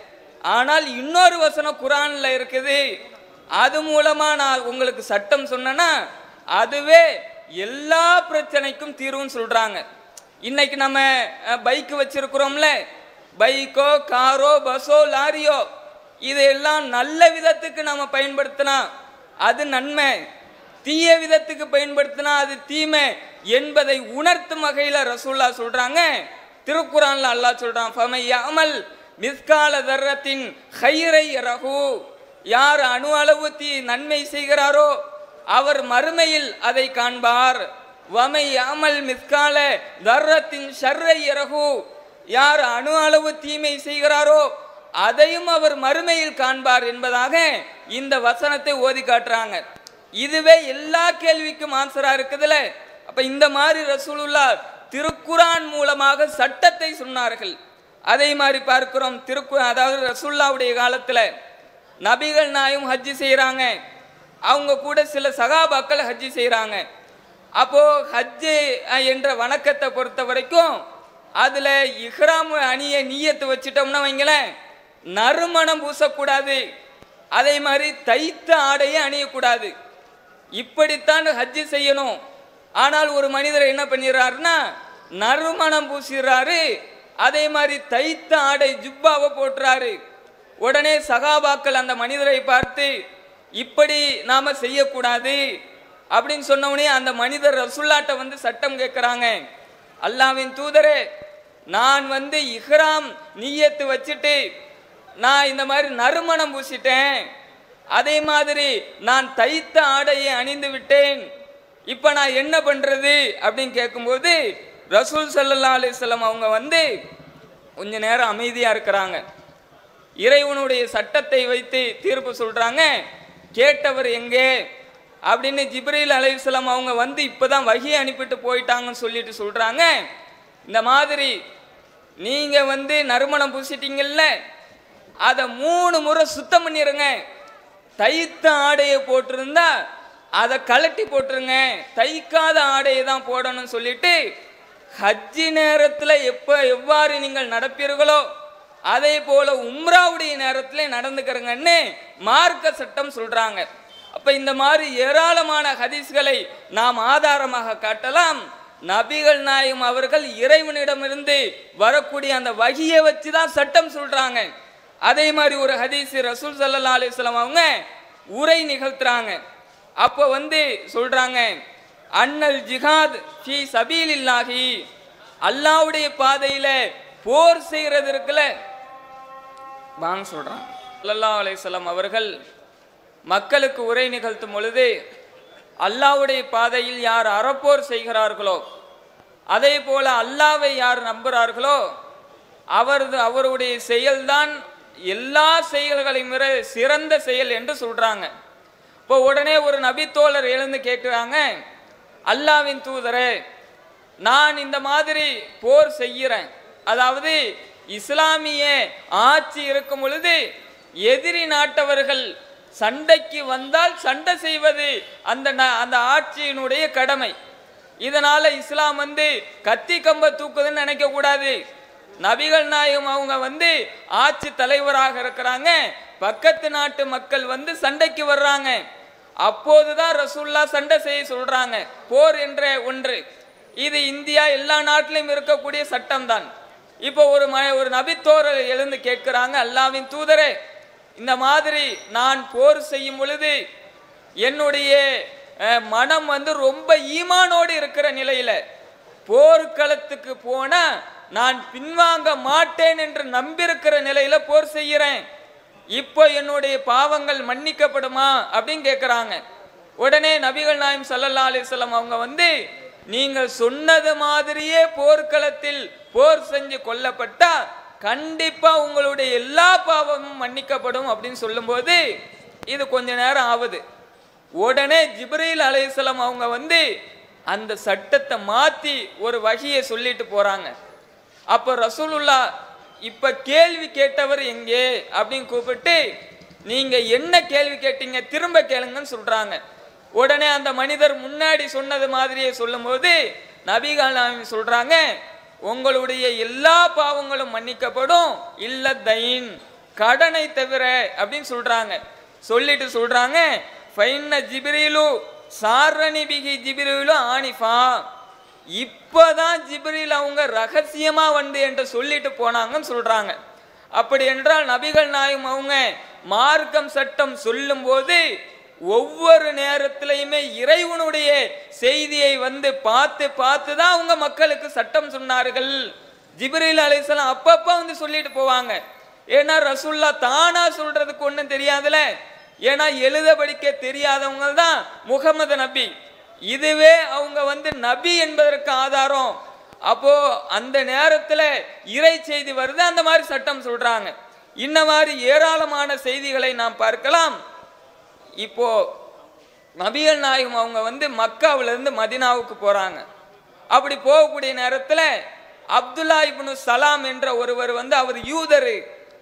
ஆனால் இன்னொரு வசனம் குர்ஆன்ல இருக்குது, அது மூலமா நான் உங்களுக்கு சட்டம் சொன்னேன்னா அதுவே எல்லா பிரச்சனைக்கும் தீர்வுன்னு சொல்றாங்க. இன்னைக்கு நம்ம பைக் வச்சிருக்கிறோம்ல, பைக்கோ காரோ பஸ்ஸோ லாரியோ இதெல்லாம் நல்ல விதத்துக்கு நம்ம பயன்படுத்தினா அது நன்மை, தீய விதத்துக்கு பயன்படுத்தினா அது தீமை என்பதை உணர்த்தும் வகையில ரசூலுல்லாஹ் சொல்றாங்க. திருக்குர்ஆன்ல அல்லாஹ் சொல்றான், ஃபமையமல் மிஸ்கால தர்ரத்தின் கைரை ரகு, யார் அணு அளவு தீ நன்மை செய்கிறாரோ அவர் மறுமையில் அதை காண்பார். வமை அமல் மிஸ்கால தர்ரத்தின் ஷர்ரை ரகு, யார் அணு அளவு தீமை செய்கிறாரோ அதையும் அவர் மறுமையில் காண்பார் என்பதாக இந்த வசனத்தை ஓதி காட்டுறாங்க. இதுவே எல்லா கேள்விக்கும் ஆன்சரா இருக்குதுல. அப்ப இந்த மாதிரி ரசூலுல்லாஹ் திருக்குர்ஆன் மூலமாக சட்டத்தை சொன்னார்கள். அதே மாதிரி பார்க்கிறோம் திருக்கு அதாவது ரசூலுல்லாஹ்வுடைய காலத்துல நபிகள் நாயகம் ஹஜ்ஜி செய்யறாங்க, அவங்க கூட சில சகாபாக்கள் ஹஜ்ஜி செய்யறாங்க. அப்போ ஹஜ்ஜு என்ற வணக்கத்தை பொறுத்த வரைக்கும் அதுல இஹ்ராம் அணிய நியத்து வச்சுட்டோம்னா வைங்களேன், நறுமணம் பூசக்கூடாது, அதே மாதிரி தைத்த ஆடையை அணியக்கூடாது, இப்படித்தான் ஹஜ்ஜி செய்யணும். ஆனால் ஒரு மனிதர் என்ன பண்ணிடுறாருன்னா நறுமணம் பூசிடுறாரு, அதே மாதிரி தைத்த ஆடை ஜுப்பாவை போட்டுறாரு. உடனே சகாபாக்கள் அந்த மனிதரை பார்த்து இப்படி நாம செய்யக்கூடாது அப்படின்னு சொன்னவனே அந்த மனிதர் ரசூலுல்லாஹ்ட்ட வந்து சட்டம் கேட்கிறாங்க, அல்லாஹ்வின் தூதரே, நான் வந்து இஹ்ராம் நியத்து வச்சுட்டு நான் இந்த மாதிரி நறுமணம் பூசிட்டேன், அதே மாதிரி நான் தைத்த ஆடையை அணிந்து விட்டேன், இப்ப நான் என்ன பண்றது அப்படின்னு கேட்கும்போது ரசூல் ஸல்லல்லாஹு அலைஹி வஸல்லம் அவங்க வந்து கொஞ்ச நேரம் அமைதியா இருக்கிறாங்க. இறைவனுடைய சட்டத்தை வைத்து தீர்ப்பு சொல்றாங்க. கேட்டவர் எங்கே அப்படின்னு ஜிப்ரீல் அலைஹிஸ்ஸலாம் அவங்க வந்து இப்பதான் வஹி அனுப்பிட்டு போயிட்டாங்கன்னு சொல்லிட்டு சொல்றாங்க, இந்த மாதிரி நீங்க வந்து நறுமணம் பூசிட்டீங்கல்ல, அதை மூணு முறை சுத்தம் பண்ணிருங்க, தைத்த ஆடையை போட்டிருந்தா அதை கலட்டி போட்டுருங்க, தைக்காத ஆடையை தான் போடணும்னு சொல்லிட்டு ஹஜ்ஜி நேரத்தில் எப்போ எவ்வாறு நீங்கள் நடப்பீர்களோ அதே போல உம்ராவுடைய நேரத்தில் நடந்துக்கிறங்கன்னு மார்க்க சட்டம் சொல்றாங்க. அப்ப இந்த மாதிரி ஏராளமான ஹதீஸ்களை நாம் ஆதாரமாக காட்டலாம். நபிகள் நாயகம் அவர்கள் இறைவனிடமிருந்து வரக்கூடிய அந்த வகியை வச்சு தான் சட்டம் சொல்றாங்க. அதே மாதிரி ஒரு ஹதீஸ் ரசூல் ஸல்லல்லாஹு அலைஹி வஸல்லம் அவங்க உரை நிகழ்த்துறாங்க. அப்போ வந்து சொல்றாங்க, அன்னல் ஜிஹாத் ஃபீ சபீலில்லாஹி, அல்லாஹ்வுடைய பாதையில போர் செய்கிறது இருக்குல்ல வாங்க சொல்றாங்க. ஸல்லல்லாஹு அலைஹி வஸல்லம் அவர்கள் மக்களுக்கு உரை நிகழ்த்தும் பொழுது, அல்லாஹ்வுடைய பாதையில் யார் அறப்போர் செய்கிறார்களோ அதே போல அல்லாஹ்வை யார் நம்புகிறார்களோ அவரது அவருடைய செயல்தான் எல்லா செயல்களையும் விட சிறந்த செயல் என்று சொல்றாங்க. இப்போ உடனே ஒரு நபித்தோழர் எழுந்து கேட்குறாங்க, அல்லாஹ்வின் தூதரே, நான் இந்த மாதிரி போர் செய்கிறேன், அதாவது இஸ்லாமிய ஆட்சி இருக்கும் பொழுது எதிரி நாட்டவர்கள் சண்டைக்கு வந்தால் சண்டை செய்வது அந்த அந்த ஆட்சியினுடைய கடமை. இதனால இஸ்லாம் வந்து கத்தி கம்ப தூக்குதுன்னு நினைக்க கூடாது. நபிகள் நாயகம் அவங்க வந்து ஆட்சி தலைவராக இருக்கிறாங்க, பக்கத்து நாட்டு மக்கள் வந்து சண்டைக்கு வர்றாங்க, அப்போதுதான் ரசூல்லா சண்டை செய்ய சொல்றாங்க. போர் என்ற ஒன்று இது இந்தியா எல்லா நாட்டிலும் இருக்கக்கூடிய சட்டம் தான். இப்போ ஒரு ஒரு நபித்தோழர் எழுந்து கேட்கிறாங்க, அல்லாஹ்வின் தூதரே, இந்த மாதிரி நான் போர் செய்யும் பொழுது என்னுடைய மனம் வந்து ரொம்ப ஈமானோடு இருக்கிற நிலையில போர்க்களத்துக்கு போனா நான் பின்வாங்க மாட்டேன் என்று நம்பியிருக்கிற நிலையில போர் செய்கிறேன், இப்போ என்னுடைய பாவங்கள் மன்னிக்கப்படுமா அப்படின்னு கேட்குறாங்க. உடனே நபிகள் நாயகம் ஸல்லல்லாஹு அலைஹி வஸல்லம் அவங்க வந்து, நீங்கள் சொன்னது மாதிரியே போர்க்களத்தில் போர் செஞ்சு கொல்லப்பட்டா கண்டிப்பா உங்களுடைய எல்லா பாவமும் மன்னிக்கப்படும் அப்படின்னு சொல்லும்போது இது கொஞ்ச நேரம் ஆகுது. உடனே ஜிப்ரீல் அலைஹிஸ்ஸலாம் அவங்க வந்து அந்த சட்டத்தை மாத்தி ஒரு வகியை சொல்லிட்டு போறாங்க. அப்ப ரசூலுல்லா இப்ப கேள்வி கேட்டவர் எங்கே அப்படின்னு கூப்பிட்டு, நீங்க என்ன கேள்வி கேட்டீங்க திரும்ப கேளுங்கன்னு சொல்றாங்க. உடனே அந்த மனிதர் முன்னாடி சொன்னது மாதிரியே சொல்லும்போது நபிகள் நாயகம் சொல்றாங்க, உங்களுடைய எல்லா பாவங்களும் மன்னிக்கப்படும், இல்ல தைன் கடனை தவிர அப்படின்னு சொல்றாங்க. சொல்லிட்டு சொல்றாங்க, ஃபைன்ன ஜிப்ரீலு சாரணி பிகி ஜிப்ரீலு ஆனிஃபா, இப்பதான் ஜிப்ரீல் அவங்க ரகசியமா வந்து என்று சொல்லிட்டு போனாங்கன்னு சொல்றாங்க. அப்படி என்றால் நபிகள் நாயகம் அவங்க மார்க்கம் சட்டம் சொல்லும் போது ஒவ்வொரு நேரத்திலையுமே இறைவனுடைய செய்தியை வந்து பார்த்து பார்த்து தான் அவங்க மக்களுக்கு சட்டம் சொன்னார்கள். ஜிப்ரீல் அலைஹிஸ்ஸலாம் அப்பப்ப வந்து சொல்லிட்டு போவாங்க. ஏன்னா ரசூல்லா தானா சொல்றதுக்கு ஒன்றும் தெரியாதுல, ஏன்னா எழுத படிக்க தெரியாதவங்க தான் முகமது நபி, இதுவே அவங்க வந்து நபி என்பதற்கு ஆதாரம். அப்போ அந்த நேரத்துல இறை செய்தி வருது, அந்த மாதிரி சட்டம் சொல்றாங்க. இந்த மாதிரி ஏராளமான செய்திகளை நாம் பார்க்கலாம். இப்போ நபிகள் நாயகம் அவங்க வந்து மக்காவில இருந்து மதினாவுக்கு போறாங்க. அப்படி போகக்கூடிய நேரத்துல அப்துல்லா இப்னு சலாம் என்ற ஒருவர் வந்து, அவர் யூதரு,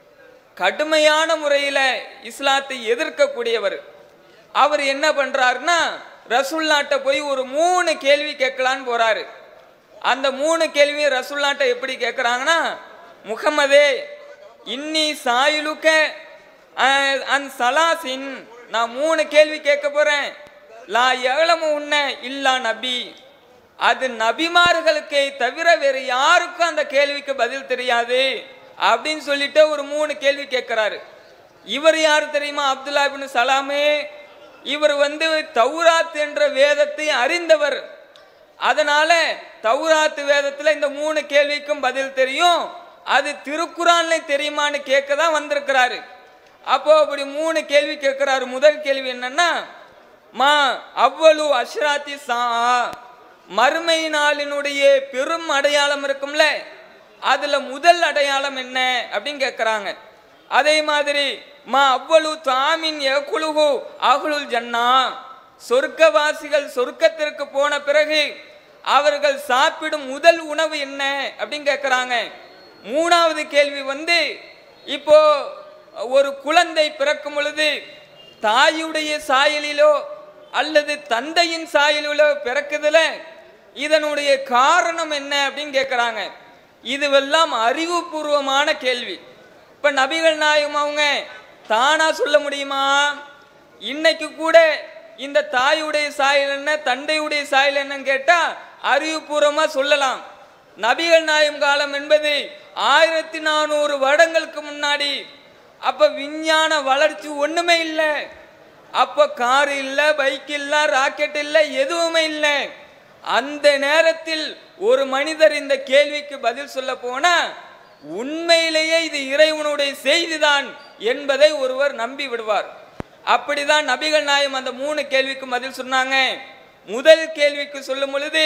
கடுமையான முறையில இஸ்லாத்தை எதிர்க்கக்கூடியவர். அவர் என்ன பண்றாருன்னா ரசூல்லாட்ட போய் ஒரு மூணு கேள்வி கேட்கலான்னு போறாரு. அந்த மூணு கேள்வி ரசூல்லாட்ட எப்படி கேட்கிறாங்கன்னா, முகமதே இன்னி சாயிலுக்க அன் சலாசின், நான் மூணு கேள்வி கேட்க போறேன், லா யஅலமு உன்ன இல்லா நபி, அது நபிமார்களுக்கே தவிர வேறு யாருக்கும் அந்த கேள்விக்கு பதில் தெரியாது அப்படின்னு சொல்லிட்டு ஒரு மூணு கேள்வி கேட்கிறாரு. இவர் யாரு தெரியுமா? அப்துல்லா இப்னு சலாமே. இவர் வந்து தௌராத் என்ற வேதத்தை அறிந்தவர். அதனால தௌராத் வேதத்துல இந்த மூணு கேள்விக்கும் பதில் தெரியும், அது திருக்குரான்ல தெரியுமான்னு கேட்க தான் வந்திருக்கிறாரு. அப்போ அப்படி மூணு கேள்வி கேட்கிறாரு. முதல் கேள்வி என்னன்னா, மா அவ்வளவு அஷ்ராத்தி சா, மறுமை நாளினுடைய பெரும் அடையாளம் இருக்கும்ல, அதுல முதல் அடையாளம் என்ன அப்படின்னு கேட்கிறாங்க. அதே மாதிரி மா அவ்வளவு தாமின் யகுலுஹு அஹ்லுல் ஜன்னா, சொர்க்கவாசிகள் சொர்க்கத்திற்கு போன பிறகு அவர்கள் சாப்பிடும் முதல் உணவு என்ன அப்படின்னு கேட்கிறாங்க. மூணாவது கேள்வி வந்து, இப்போ ஒரு குழந்தை பிறக்கும் பொழுது தாயுடைய சாயலிலோ அல்லது தந்தையின் சாயலிலோ பிறக்குதுல, இதனுடைய காரணம் என்ன அப்படின்னு கேட்குறாங்க. இதுவெல்லாம் அறிவுபூர்வமான கேள்வி. இப்போ நபிகள் நாயகம் அவங்க தானா சொல்ல முடியுமா? இன்னைக்கு கூட இந்த தாயுடைய சாயல் என்ன, தந்தையுடைய சாயல் என்னன்னு கேட்டால் அறிவுபூர்வமாக சொல்லலாம். நபிகள் நாயகம் காலம் என்பது ஆயிரத்தி நானூறு வருடங்களுக்கு முன்னாடி. அப்போ விஞ்ஞான வளர்ச்சி ஒன்றுமே இல்லை. அப்போ கார் இல்லை, பைக் இல்லை, ராக்கெட் இல்லை, எதுவுமே இல்லை. அந்த நேரத்தில் ஒரு மனிதர் இந்த கேள்விக்கு பதில் சொல்ல போனா உண்மையிலேயே இது இறைவனுடைய செய்திதான் என்பதை ஒருவர் நம்பி விடுவார். அப்படிதான் நபிகள் நாயகம் அந்த மூணு கேள்விக்கு பதில் சொன்னாங்க. முதல் கேள்விக்கு சொல்லும் பொழுது,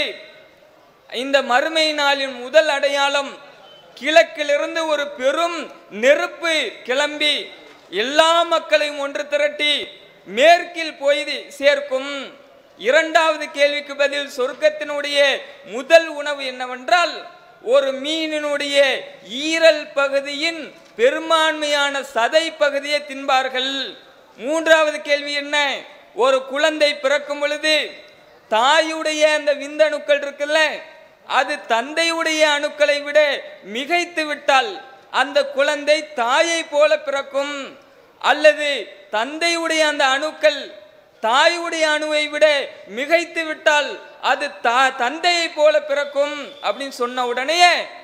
இந்த மறுமை நாளின் முதல் அடையாளம் கிழக்கிலிருந்து ஒரு பெரும் நெருப்பு கிளம்பி எல்லா மக்களையும் ஒன்று திரட்டி மேற்கில் போய் சேர்க்கும். இரண்டாவது கேள்விக்கு பதில், சொர்க்கத்தினுடைய முதல் உணவு என்னவென்றால் ஒரு மீனினுடைய ஈரல் பகுதியின் பெரும்பான்மையான சதை பகுதியை தின்பார்கள். மூன்றாவது கேள்வி என்ன, ஒரு குழந்தை பிறக்கும் பொழுது தாயுடைய அந்த விந்தணுக்கள் இருக்குல்ல, அது தந்தையுடைய அணுக்களை விட மிகைத்து விட்டால் அந்த குழந்தை தாயை போல பிறக்கும். அல்லது தந்தையுடைய அந்த அணுக்கள் தாயுடைய அணுவை விட மிகைத்து விட்டால் அது தந்தையை போல பிறக்கும் அப்படின்னு சொன்ன உடனே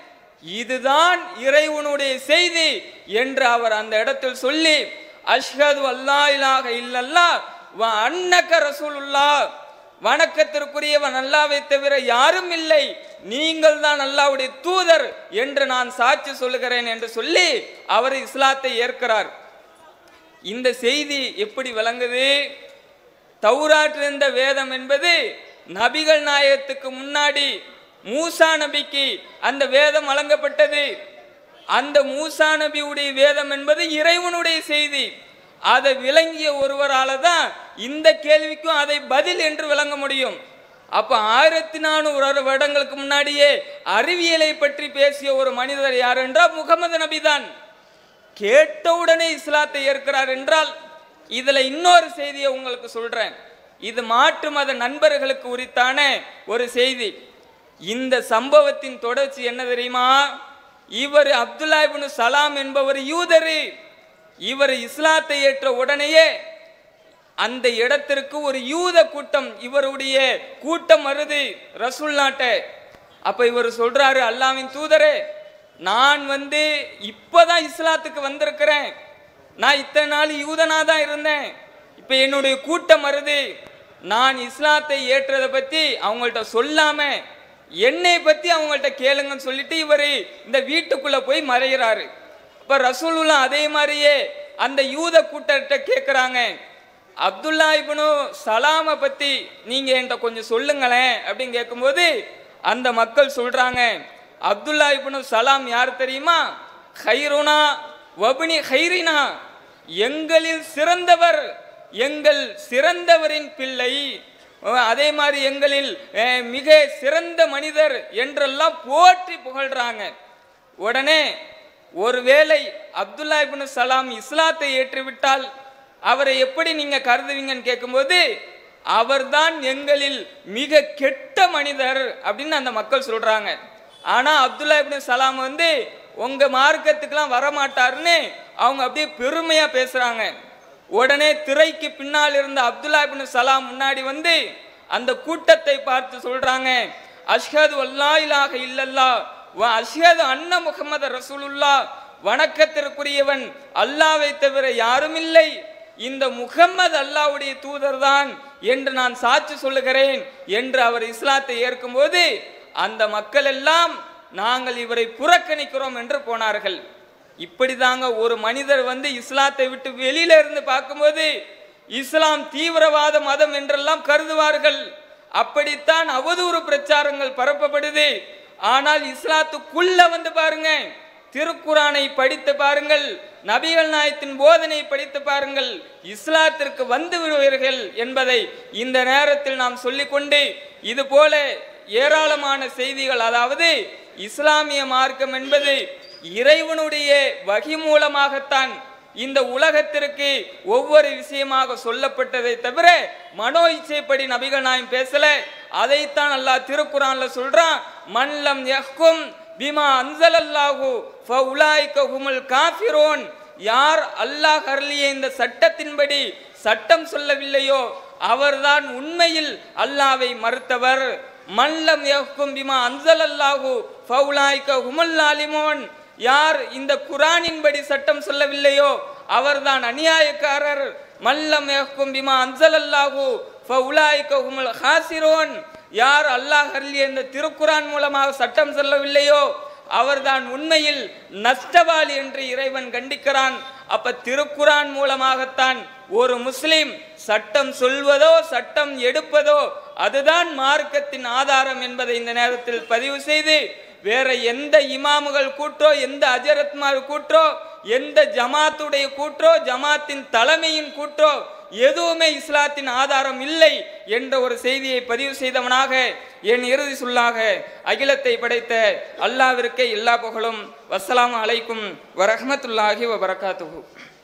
இதுதான் இறைவனுடைய செய்தி என்று அவர் அந்த இடத்தில் சொல்லி, அஷ்ஹது அல்லா இலாஹ இல்லல்லாஹ் வ அன்னக ரசூலுல்லாஹ், வணக்கத்திற்குரியவன் அல்லாஹ்வை தவிர யாரும் இல்லை, நீங்கள் தான் அல்லாஹ்வுடைய தூதர் என்று நான் சாட்சி சொல்லுகிறேன் என்று சொல்லி அவர் இஸ்லாத்தை ஏற்கிறார். இந்த செய்தி எப்படி விளங்குது? தௌராத் இருந்த வேதம் என்பது நபிகள் நாயகத்துக்கு முன்னாடி மூசா நபிக்கு அந்த வேதம் வழங்கப்பட்டது. அந்த மூசா நபியுடைய வேதம் என்பது இறைவனுடைய செய்தி. அதை விளங்கிய ஒருவரால தான் இந்த கேள்விக்கும் அதை பதில் என்று விளங்க முடியும். அப்ப ஆயிரத்தி நானூறு வருடங்களுக்கு முன்னாடியே அறிவியலை பற்றி பேசிய ஒரு மனிதர் யார் என்றால் முகமது நபி தான். கேட்டவுடனே இஸ்லாத்தை ஏற்கிறார் என்றால் இதுல இன்னொரு செய்தியை உங்களுக்கு சொல்றேன். இது மாற்று மத நண்பர்களுக்கு உரித்தான ஒரு செய்தி. இந்த சம்பவத்தின் தொடர்ச்சி என்ன தெரியுமா? இவர் அப்துல்லா இப்னு சலாம் என்பவர் யூதரு. இவர் இஸ்லாத்தை ஏற்ற உடனேயே அந்த இடத்திற்கு ஒரு யூத கூட்டம், இவருடைய கூட்டம் வருது ரசூலுல்லாஹ்ட்ட. அப்ப இவர் சொல்றாரு, அல்லாஹ்வின் தூதரே, நான் வந்து இப்பதான் இஸ்லாத்துக்கு வந்திருக்கிறேன். நான் இத்தனை நாள் யூதனா தான் இருந்தேன். இப்ப என்னுடைய கூட்டம் வருது. நான் இஸ்லாத்தை ஏற்றதை பத்தி அவங்கள்ட்ட சொல்லாம என்னை பத்தி அவங்கள்ட்ட கேளுங்கன்னு சொல்லிட்டு இவர் இந்த வீட்டுக்குள்ள போய் மறைகிறாரு. இப்ப ரசூலுல்லாஹ் அதே மாதிரியே அந்த யூத கூட்டத்தை கேட்கிறாங்க, அப்துல்லா இப்னு சலாமை பத்தி நீங்க என்கிட்ட கொஞ்சம் சொல்லுங்களேன் அப்படின்னு கேட்கும்போது அந்த மக்கள் சொல்றாங்க, அப்துல்லா இப்னு சலாம் யார் தெரியுமா? ஹைருனா வப்னி ஹைரினா, எங்களில் சிறந்தவர், எங்கள் சிறந்தவரின் பிள்ளை, அதே மாதிரி எங்களில் மிக சிறந்த மனிதர் என்றெல்லாம் போற்றி புகழ்றாங்க. உடனே ஒருவேளை அப்துல்லா இப்னு சலாம் இஸ்லாத்தை ஏற்றுவிட்டால் அவரை எப்படி நீங்க கருதுவீங்கன்னு கேட்கும்போது அவர்தான் எங்களில் மிக கெட்ட மனிதர் அப்படின்னு அந்த மக்கள் சொல்றாங்க. ஆனா அப்துல்லா இப்னு சலாம் வந்து உங்க மார்க்கத்துக்கெல்லாம் வரமாட்டாருன்னு அவங்க அப்படியே பெருமையா பேசுறாங்க. உடனே திரைக்கு பின்னால் இருந்த அப்துல்லா இப்னு சலாம் முன்னாடி வந்து அந்த கூட்டத்தை பார்த்து சொல்றாங்க, அஷ்ஹது அல்லா இலாஹ இல்லல்லாஹ் வ அஷ்ஹது அன்ன முஹம்மது ரசூலுல்லாஹ், வணக்கத்திற்குரியவன் அல்லாஹ்வை தவிர யாரும் இல்லை, இந்த முகம்மது அல்லாஹ்வுடைய தூதர் தான் என்று நான் சாட்சி சொல்லுகிறேன் என்று அவர் இஸ்லாத்தை ஏற்கும்போது அந்த மக்கள் எல்லாம் நாங்கள் இவரை புறக்கணிக்கிறோம் என்று போனார்கள். இப்படிதாங்க ஒரு மனிதர் வந்து இஸ்லாத்தை விட்டு வெளியில இருந்து பார்க்கும்போது இஸ்லாம் தீவிரவாத மதம் என்றெல்லாம் கருதுவார்கள். அப்படித்தான் அவதூறு பிரச்சாரங்கள் பரப்பப்படுது. ஆனால் இஸ்லாத்துக்குள்ள வந்து பாருங்க, திருக்குரானை படித்து பாருங்கள், நபிகள் நாயகத்தின் போதனை படித்து பாருங்கள், இஸ்லாத்திற்கு வந்து விடுவீர்கள் என்பதை இந்த நேரத்தில் நாம் சொல்லிக்கொண்டு, இது போல ஏராளமான செய்திகள், அதாவது இஸ்லாமிய மார்க்கம் என்பது இறைவனுடைய வகி மூலமாகத்தான் இந்த உலகத்திற்கு ஒவ்வொரு விஷயமாக சொல்லப்பட்டதை தவிர மனோ இச்சைப்படி நபிகள் நாயம் பேசல. அதைத்தான் அல்லாஹ் திருக்குர்ஆன்ல சொல்றான், மன்லம் யஹ்கும் பிமா அன்ஸலல்லாஹு ஃபஉலாயிக ஹுமுல் காஃபிரூன். யார் அல்லாஹ் அருளிய இந்த சட்டத்தின்படி சட்டம் சொல்லவில்லையோ அவர்தான் உண்மையில் அல்லாஹ்வை மறுத்தவர். மன்லம் யஹ்கும் பிமா அன்ஸலல்லாஹு ஃபஉலாயிக ஹுமுல் ஸாலிமூன். யார் இந்த குர்ஆனின்படி சட்டம் சொல்லவில்லையோ அவர்தான் அநியாயக்காரர். மல்லம் யஹ்கும் பிமா அன்ஸலல்லாஹு ஃபஉலாயிக ஹுமுல் ஹாசிரூன். யார் அல்லாஹ் அருளிய இந்த திருக்குர்ஆன் மூலமாக சட்டம் சொல்லவில்லையோ அவர்தான் உண்மையில் நஷ்டவாளி என்று இறைவன் கண்டிக்கிறான். அப்ப திருக்குர்ஆன் மூலமாகத்தான் ஒரு முஸ்லிம் சட்டம் சொல்வதோ சட்டம் எடுப்பதோ அதுதான் மார்க்கத்தின் ஆதாரம் என்பதை இந்த நேரத்தில் பதிவு செய்து, வேற எந்த இமாமுகள் கூற்றோ, எந்த அஜரத்மார் கூற்றோ, எந்த ஜமாத்துடைய கூற்றோ, ஜமாத்தின் தலைமையின் கூற்றோ எதுவுமே இஸ்லாத்தின் ஆதாரம் இல்லை என்ற ஒரு செய்தியை பதிவு செய்தவனாக என் இறுதி சொல்லாக அகிலத்தை படைத்த அல்லாஹ்விற்கே எல்லா புகழும். வஸ்ஸலாமு அலைக்கும் வரஹ்மத்துல்லாஹி வபரகாத்துஹு.